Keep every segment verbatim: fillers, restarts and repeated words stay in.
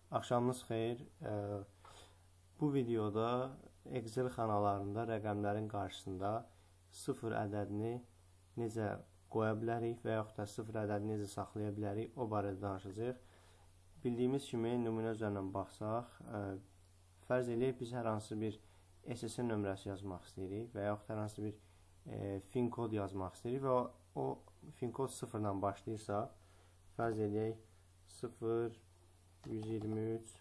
Axşamınız xeyir. Bu videoda Excel xanalarında rəqəmlərin qarşısında sıfır ədədini necə qoya bilərik və yaxud da sıfır ədədini necə saxlaya bilərik, o barədə danışacağıq. Bildiyimiz kimi, nümunə üzərindən baxsaq, fərz eləyək biz hər hansı bir S S N nömrəsi yazmaq istəyirik və yaxud hər hansı bir fin kod yazmaq istəyirik və o, o fin kod sıfırdan başlayırsa, fərz eləyək sıfır yüz iyirmi üç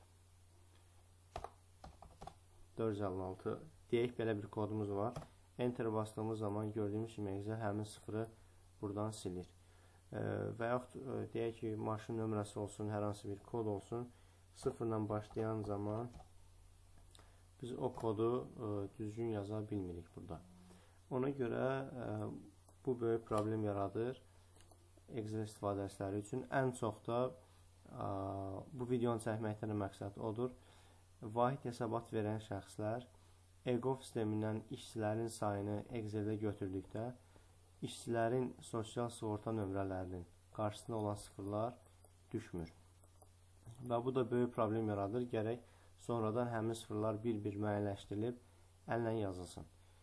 dörd yüz əlli altı deyək, belə bir kodumuz var. Enter bastığımız zaman gördüyümüz kimi Excel həmin sıfırı buradan silir. E, və yaxud deyək ki, maşın nömrəsi olsun, hər hansı bir kod olsun, sıfırdan başlayan zaman biz o kodu e, düzgün yaza bilmirik burada. Ona görə e, bu böyük problem yaradır Excel istifadəçiləri üçün. Ən çox da bu videonu çəkməkdən məqsəd odur. Vahid hesabat verən şəxslər EGOV sistemindən işçilərin sayını Excel-də götürdükdə işçilərin sosial sığorta nömrələrinin qarşısında olan sıfırlar düşmür. Və bu da böyük problem yaradır. Gərək sonradan həmin sıfırlar bir-bir müəyyənləşdirilib əllə yazılsın.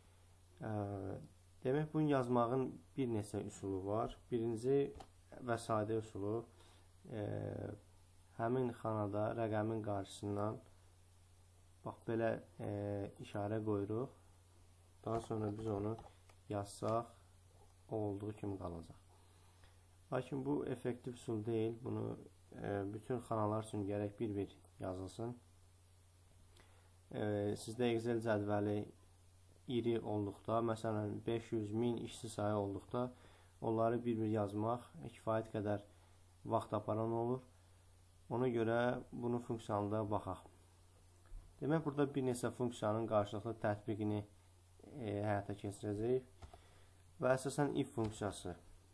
Demək, bunu yazmağın bir neçə üsulu var. Birinci və sadə üsulu E, həmin xanada rəqəmin qarşısından bax belə e, işarə qoyuruq. Daha sonra biz onu yazsaq olduğu kimi qalacaq. Lakin bu effektiv üsul deyil. Bunu e, bütün xanalar üçün gərək bir-bir yazılsın. E, sizdə Excel cədvəli iri olduqda, məsələn beş yüz min işçi sayı olduqda onları bir-bir yazmaq kifayət qədər vaxt aparan olur. Ona görə bunun funksiyalında baxaq. Demək, burada bir neçə funksiyanın qarşılıqlı tətbiqini e, həyata keçirəcəyik. Və əsasən if funksiyası.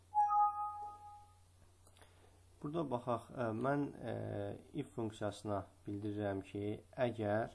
Burada baxaq, e, mən e, if funksiyasına bildirirəm ki, əgər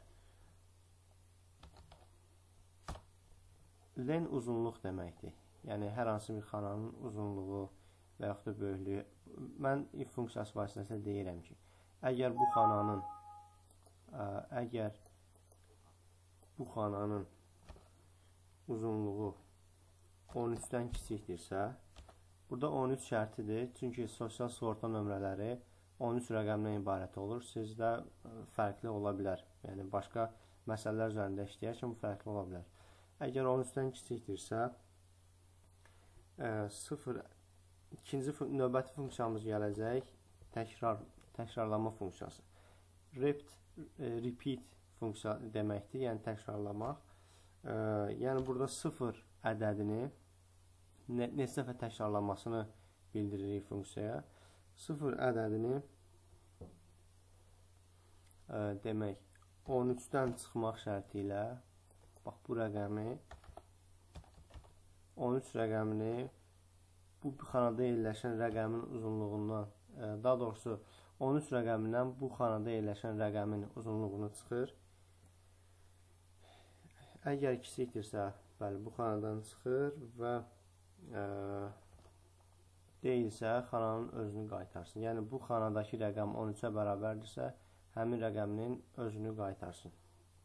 len uzunluq deməkdir. Yəni, hər hansı bir xananın uzunluğu və yaxud da böyüklüyü. Mən if funksiyası vasitəsilə deyirəm ki, əgər bu xananın ə, əgər bu xananın uzunluğu on üçdən kiçikdirsə, burada on üç şərtidir. Çünki sosial sığorta nömrələri on üç rəqəmdən ibarət olur. Sizdə fərqli ola bilər. Yəni, başqa məsələlər üzərində işləyərkən bu fərqli ola bilər. Əgər on üçdən kiçikdirsə, ə, sıfır İkinci növbəti funksiyamız gələcək, təkrar, təkrarlama funksiyası. Rept, e, repeat funksiya deməkdir, yəni təkrarlamaq. E, yəni burada sıfır ədədini ne, neçə dəfə təkrarlamasını bildiririk funksiyaya. Sıfır ədədini e, demək, on üçdən çıxmaq şərti ilə bax, bu rəqəmi on üç rəqəmini bu xanada yerləşən rəqəmin uzunluğundan, daha doğrusu on üç rəqəmindən bu xanada yerləşən rəqəmin uzunluğunu çıxır. Əgər kiçikdirsə, bəli, bu xanadan çıxır və e, deyilsə, xananın özünü qaytarsın. Yəni, bu xanadakı rəqəm on üçə bərabərdirsə, həmin rəqəminin özünü qaytarsın.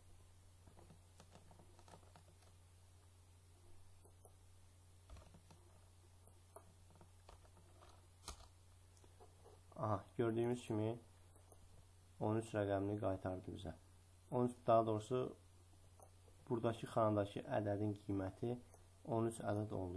Aha, gördüyümüz kimi on üç rəqəmini qaytardı bizə. on üç, daha doğrusu buradakı xanadakı ədədin qiyməti on üç ədəd oldu.